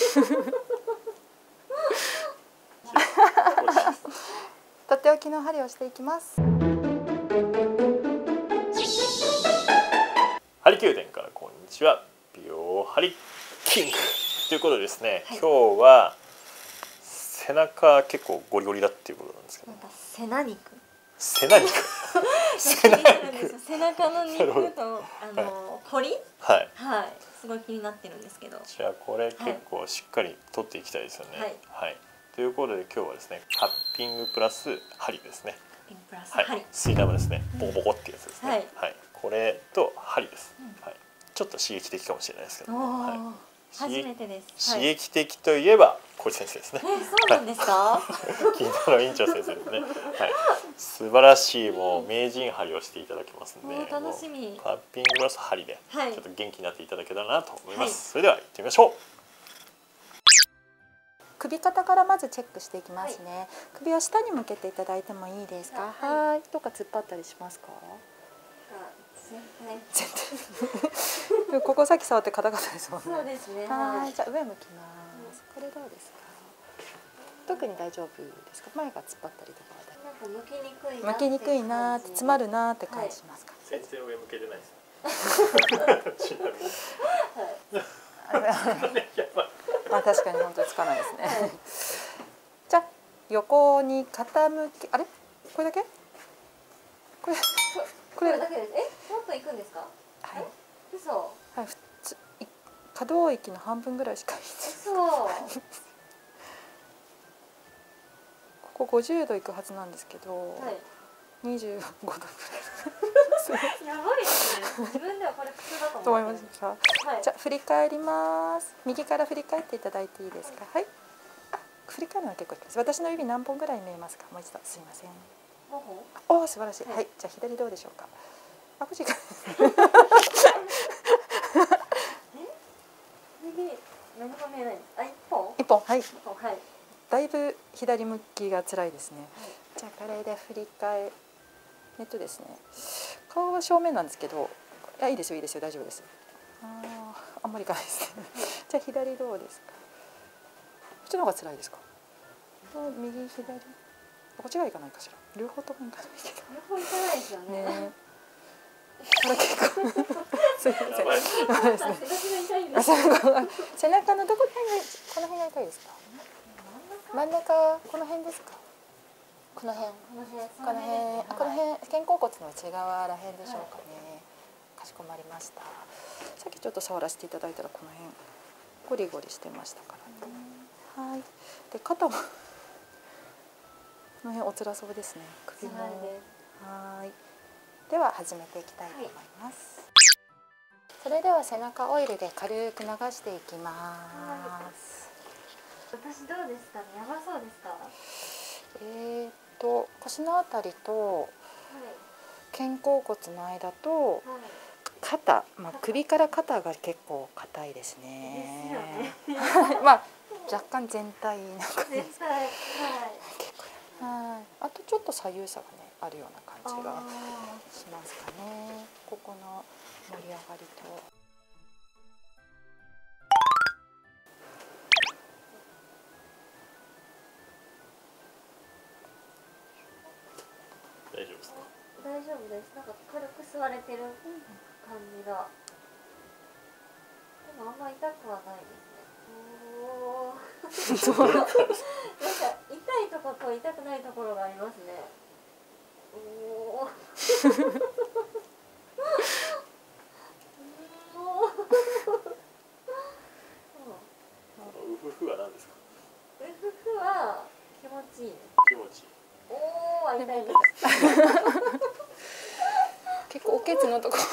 とっておきの針をしていきます。 針宮殿からこんにちは、美容針キングということでですね、 はい、 今日は背中結構ゴリゴリだっていうことなんですけど、 なんか背中背中背中の肉と凝り、 はい、 はい、すごい気になってるんですけど、 じゃあこれ結構しっかり取っていきたいですよね。はい、はい、ということで今日はですね、タッピングプラス針ですね。 プラスはい、水玉ですね、ボコボコってやつですね。 はい、 はい、これと針です。はい、ちょっと刺激的かもしれないですけど、はい、 初めてです。 刺激的といえば小池先生ですね。 そうなんですか？ 金太郎院長先生ですね。はい、素晴らしいもう名人針をしていただきますんで、 楽しみ。 タッピングプラス針でちはい、 ょっと元気になっていただけたらなと思います。はい、それでは行ってみましょう。 首肩からまずチェックしていきますね。はい、首は下に向けていただいてもいいですか？はい。とか突っ張ったりしますか？全然。ここさっき触ってカタカタですもんね。 そうですね。 はい。じゃあ上向きます。これどうですか？特に大丈夫ですか？前が突っ張ったりとかは。 なんか向きにくいな。 向きにくいな、詰まるなって感じしますか？ 全然上向けてないです。ちなみに。 まあ確かに本当につかないですね。じゃあ横に傾き、あれ？これだけ？これだけです。もっと行くんですか？ はい。 嘘。 はい、普通可動域の半分ぐらいしかいない。 そう。 ここ50度いくはずなんですけど、はい、25度ぐらい。 やばいですね。自分ではこれ普通だと思いますか？はい、じゃあ振り返ります。右から振り返っていただいていいですか？はい。あ、振り返るのは結構です。私の指何本ぐらい見えますか？もう一度すいません。おお、素晴らしい。はい、じゃあ左どうでしょうか？あ、こっちか。 何も見えないです。あ、一本？ 一本、はい。 一本、はい。 だいぶ左向きが辛いですね。はい、じゃあこれで振り返ですね。顔は正面なんですけど、いやいいですよいいですよ大丈夫です。あんまりいかないですね。じゃあ左どうですか？こっちの方が辛いですか？右左。こっちがいかないかしら。両方ともいかないけど。 両方いかないですよね。 これ結構すいません。背中のどこら辺がこの辺が痛いですか？真ん中この辺ですか？この辺肩甲骨の内側ら辺でしょうかね。かしこまりました。さっきちょっと触らせていただいたらこの辺ゴリゴリしてましたからね。はい。で肩もこの辺お辛そうですね。首も。はい。では始めていきたいと思います。それでは背中オイルで軽く流していきます。 私どうですかね。やばそうですか？ 腰のあたりと肩甲骨の間と肩、首から肩が結構硬いですね。まあ若干全体なんかです。あとちょっと左右差がねあるような感じがしますかね。ここの盛り上がりと。 大丈夫ですか？ 大丈夫です。なんか軽く吸われてる感じが。でもあんま痛くはないですね。なんか痛いところと痛くないところがありますね。 ウフフは何ですか？ ウフフは気持ちいい。 気持ちいい。 おお、痛いです。 結構おけつのとこ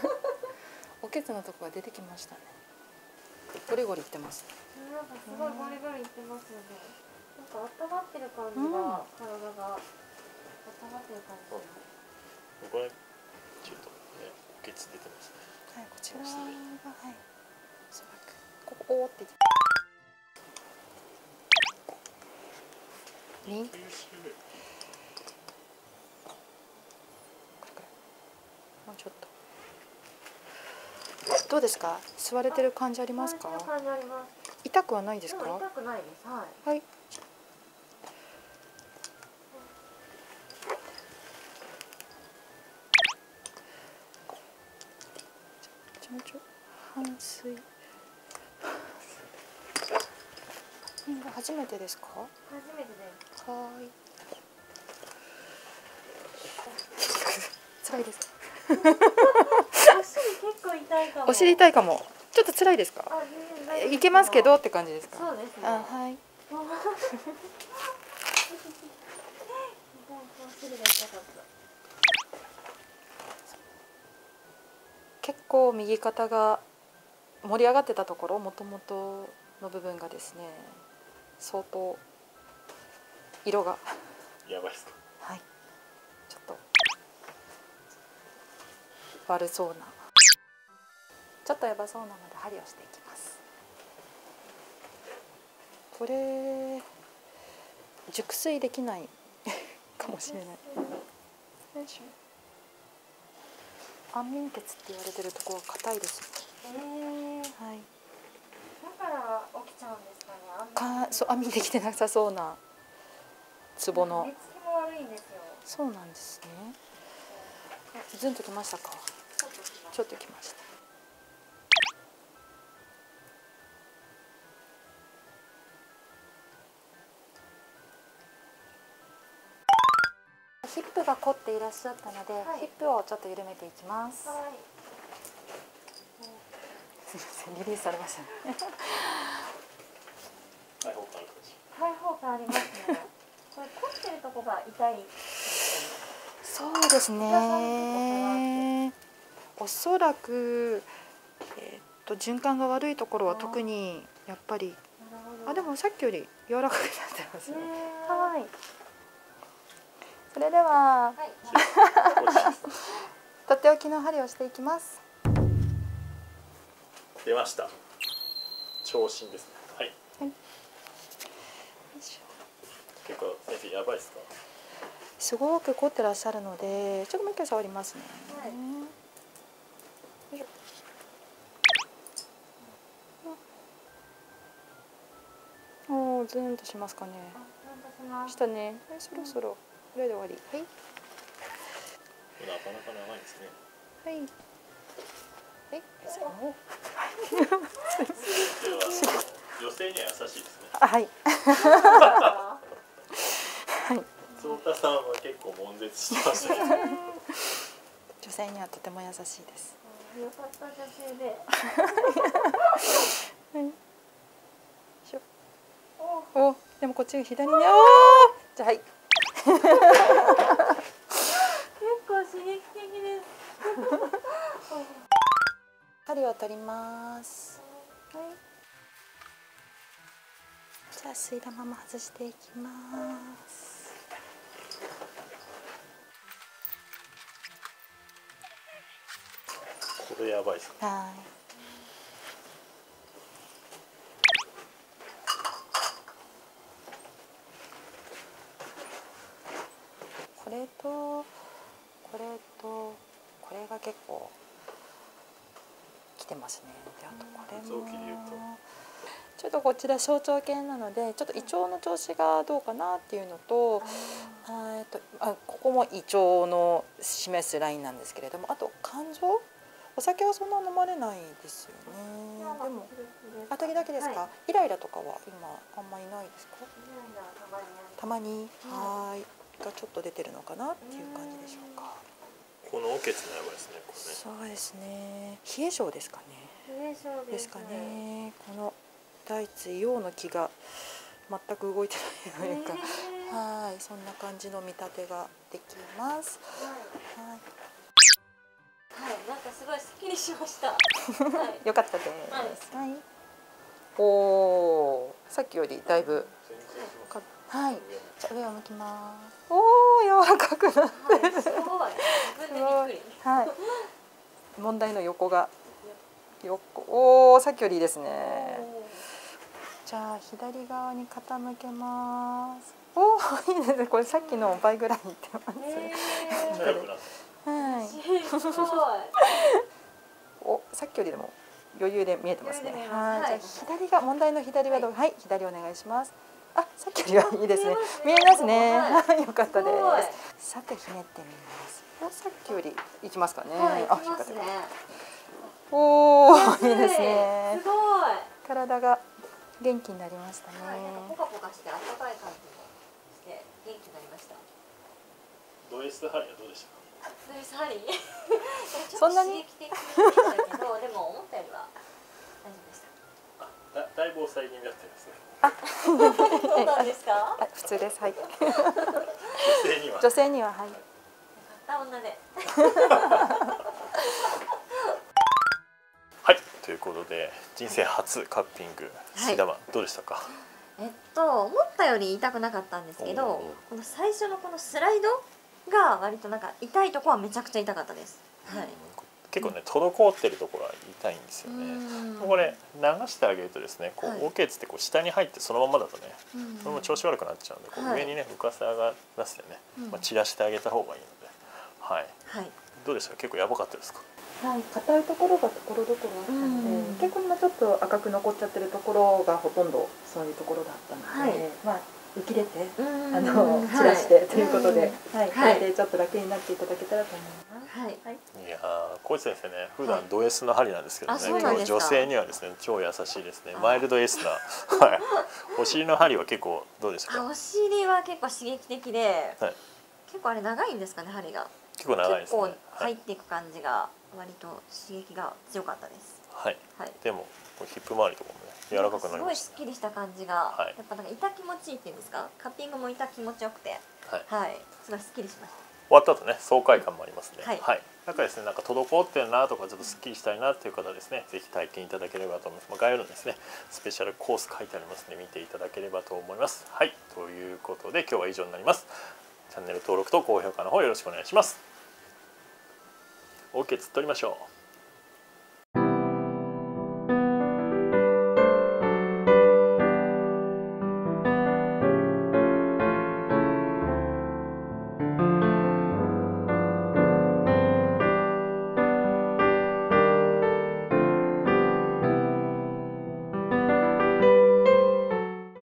が出てきましたね。ゴリゴリいってます。 なんかすごいゴリゴリいってますよね。なんか温まってる感じが、体が温まってる感じ。 これちょっとね、おけつ出てますね。 はい、こちらがはい。しばらくここおーって。もうちょっと。どうですか？吸われてる感じありますか？ 感じあります。 痛くはないですか？ でも痛くないです。はい。 はい。半水。初めてですか？ 初めてです。 はい。辛いですか？ お尻結構痛いかも。 お尻痛いかも。ちょっと辛いですか？ あ、全然大丈夫です。 いけますけどって感じですか？ そうですね。 あ、はい。 お尻が痛かった。 結構右肩が盛り上がってたところ、もともとの部分がですね、相当色がやばいですか？ はい、ちょっと悪そうな、ちょっとやばそうなので針をしていきます。これ熟睡できないかもしれない。よいしょ。安眠鉄って言われてるところは硬いです。はい。 だから起きちゃうんですかね。 そう、安眠できてなさそうなツボの。 寝つきも悪いんですよ。 そうなんですね。ずんときましたか？ちょっときました。ヒップが凝っていらっしゃったので、ヒップをちょっと緩めていきます。はい。すみません、リリースされましたね。 開放感ありますね。これ凝ってるとこが痛い。 そうですね。おそらく、循環が悪いところは特にやっぱり。でもさっきより柔らかくなってますね。はい。それでは、とっておきの針をしていきます。 出ました。長針ですね。はい。結構先生やばいですか？ すごく凝ってらっしゃるので、ちょっともう一回触りますね。はい。おお、ズーンとしますかね。したね。はい、そろそろこれで終わり。はい。 なかなか長いですね。 はい。はい。 女性には優しいですね。 はい。はい。 ゾウタさんは結構悶絶してましたけど。 女性にはとても優しいです。 よかった女性で。 はい。お、でもこっち左に。じゃあはい。 結構刺激的です。 針を取ります。はい。じゃあ吸いだまま外していきます。 これやばいですね。 はい。これとこれとこれが結構きてますね。で、あとこれもちょっとこちら小腸系なので、ちょっと胃腸の調子がどうかなっていうのと、ここも胃腸の示すラインなんですけれども、あと肝臓、お酒はそんな飲まれないですよね。でも時々ですか？イライラとかは今あんまりないですか？たまに、はい、がちょっと出てるのかなっていう感じでしょうか。 このおけつのやばいですね。これね。 そうですね。冷え性ですかね。 冷え性ですかね。この大椎陽の気が全く動いてないというか、はい、そんな感じの見立てができます。はい。 はい、なんかすごいすっきりしました。 よかったです。はい。おお、さっきよりだいぶ。はい。じゃあ上を向きます。おお、柔らかくなってる。すごい。自分でびっくり。はい。問題の横が。おお、さっきよりいいですね。じゃあ左側に傾けます。おお、いいですね。これさっきの倍ぐらいいってます。はい。 すごい。 お、さっきよりでも余裕で見えてますね。 余裕で見えはい、 ます。 じゃあ左が問題の左はどう、はい、左お願いします。あ、さっきよりはいいですね。見えますね。はい、よかったです。さてひねってみます。お、さっきよりいきますかね。 はい、 あ、 いきますね。 おお、いいですね。 すごい。 体が元気になりましたね。 はい、なんかポカポカして暖かい感じもして元気になりました。 ド S ハリはどうでしたか？ ド S ハリーそんなに刺激的でしたけど、でも思ったよりは大丈夫でした。 だいぶ抑え気味だったんですね。 そうなんですか？ はい、普通です。はい。 女性には女性にははい。 片女で。 はい、ということで人生初カッピング杉玉、どうでしたか？ 思ったより痛くなかったんですけど、この最初のこのスライドが割となんか痛いところはめちゃくちゃ痛かったです。はい。 結構ね滞ってるところは痛いんですよね。これ流してあげるとですね、こう OK っつってこう下に入ってそのままだとね、そのまま調子悪くなっちゃうんで、こう上にね浮かせ上がらせてね、散らしてあげた方がいいので、はい。どうでしたか？結構やばかったですか？ はい、硬いところがところどころあったので、結構今ちょっと赤く残っちゃってるところがほとんどそういうところだったので、まあ浮き出て散らしてということで、はい、これでちょっと楽になっていただけたらと思います。はい。 いやー、小市先生ね、普段ド S の針なんですけどね、今日女性にはですね超優しいですね。マイルド S な、はい。お尻の針は結構どうでしたか？ お尻は結構刺激的で、 はい、 結構あれ長いんですかね、針が。 結構長いですね。 結構入っていく感じが割と刺激が強かったです。 はい。でもヒップ周りとかもね柔らかくなりました。 すごいすっきりした感じが、やっぱなんか痛気持ちいいっていうんですか、カッピングも痛気持ちよくて、はい、すごいすっきりしました。 終わった後ね、爽快感もありますね。はい。なんかですね、なんか滞ってるなとかちょっとすっきりしたいなっていう方はですね、ぜひ体験いただければと思います。概要欄にですね、スペシャルコース書いてありますので見ていただければと思います。はい。ということで今日は以上になります。チャンネル登録と高評価の方よろしくお願いします。OK、釣っとりましょう。